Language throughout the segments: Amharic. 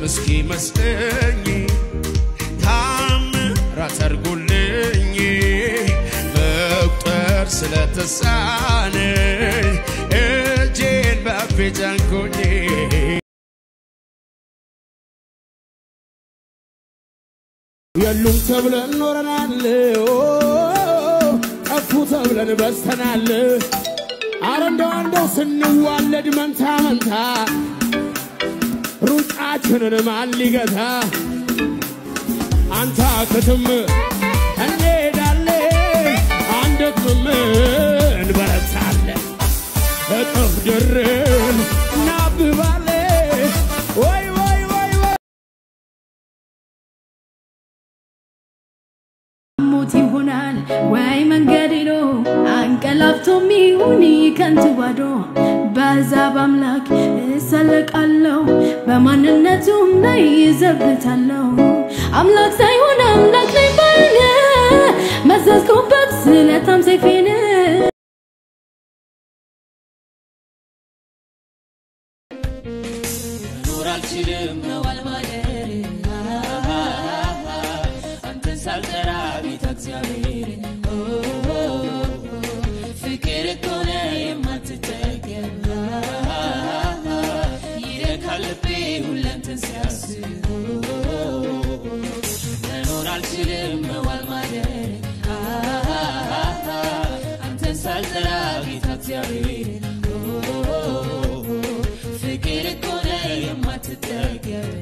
እስኪ መስለኝ ታምራት አድርጎልኝ መቁጠር ስለተሳነኝ እጄን በአፌ ጫንኩኝ የሉም ተብለን ኖረናል ጠፉ ተብለን በስተናል አረንዳው ስንዋለድ መንታ መንታ ሩጫችንን ማን ሊገታ አንተ ከተም እንሄዳለን አንደክምም እንበረታለን እጥፍ ድርብ እናብባለን ወይ ወይ ወይ ሞት ይሆናል ወይ መንገድ ሄዶ አንቀላፍቶ ሚሆን ከንቱ ባዶ በዛብ አምላክ እሰለቃለሁ በማንነቱም ላይ ይዘብታለሁ አምላክ ሳይሆን አምላክ ላይ ባለ መዘዝኩበት ስለታም ሰይፌን ኖራል ችልም ነው አልማደር አንተን ሳልጠራ ቤተ እግዚአብሔር ፍቅር ኮነ የማትጠገብ ይረካል ልቤ ሁለንተን ሲያስብ ኖራል ችልም ነው አልማደር አንተን ሳልጠራ ቤተ እግዚአብሔር ፍቅር ኮነ የማትጠገብ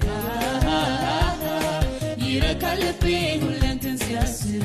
ይረካል ልቤ ሁለንተን ሲያስብ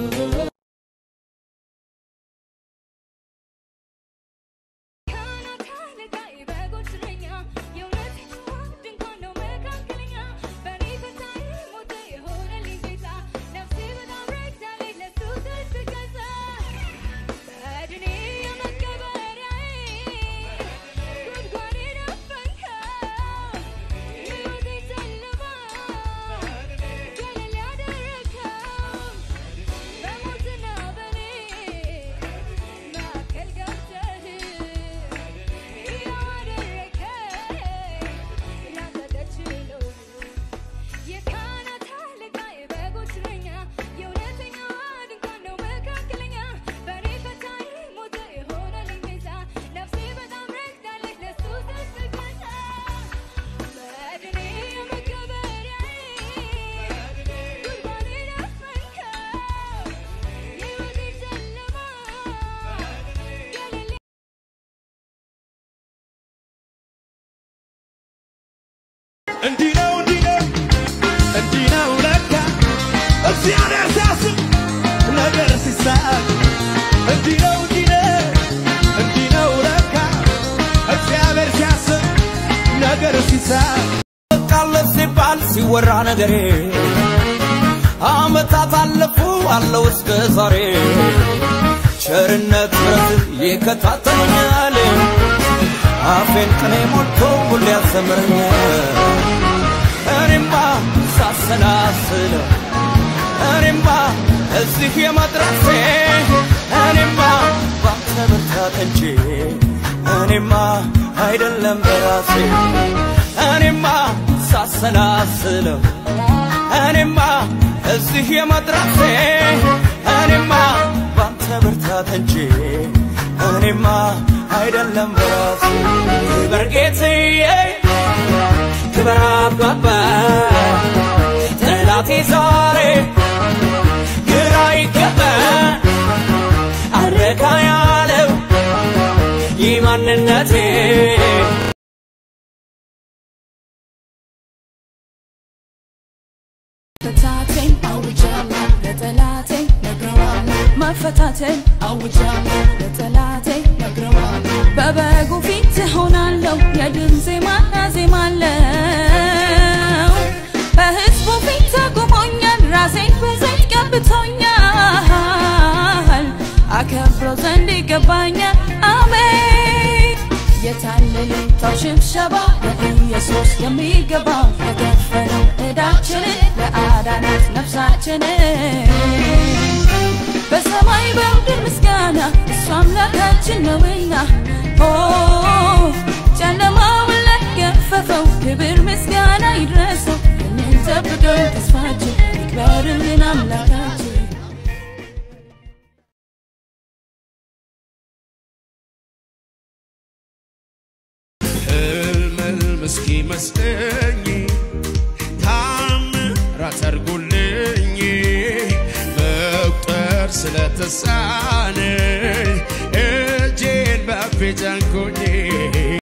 እንዲነው ለካ እግዚአብሔር ሲያስብ ነገር ሲሳቅ እንዲነው ለካ እግዚአብሔር ሲያስብ ነገር ሲሳቅ ቃልስ ሲባል ሲወራ ነገሬ አመታት አለፉ አለው እስከ ዛሬ ቸርነት ምሕረት ይከታተለኛል አፌን ቅኔ ሞልቶ ሁሌ ያዘምረኛል እኔማ ሳሰላስለው እኔማ እዚህ የመድረሴ እኔማ ባንተ ብርታት እንጂ እኔማ አይደለም በራሴ እኔማ ሳሰላስለው እኔማ እዚህ የመድረሴ እኔማ ባንተ ብርታት እንጂ እኔማ አይደለም በራሴ በርጌትዬ ክብር አባባ ጠላቴ ዛሬ ግራ ይገባ አረካ ያለው ይማንነቴ ፈታቴን አውጃለሁ ለጠላቴ ነግረዋለሁ መፈታቴን አውጃለሁ ለጠላቴ ነግረዋለሁ በበጉ ፊት ሆናለሁ የድል ዜማ አዜማለሁ በሕዝቡ ፊት ተቆሞኛል ራሴን በዘይት ቀብቶኛል አከብረው ዘንድ ይገባኛል አሜን የታለለ ሽብሸባ ለኢየሱስ የሚገባው የከፈለው ዕዳችንን ለአዳናት ነፍሳችንን በሰማይ በምድር ምስጋና እሱ አምላካችን ነውና ጨለማውን ለገፈፈው ክብር ምስጋና ይድረሰው እስኪ መስለኝ ታምራት አድርጎልኝ መቁጠር ስለተሳነኝ እጄን ባፌ ጫንኩኝ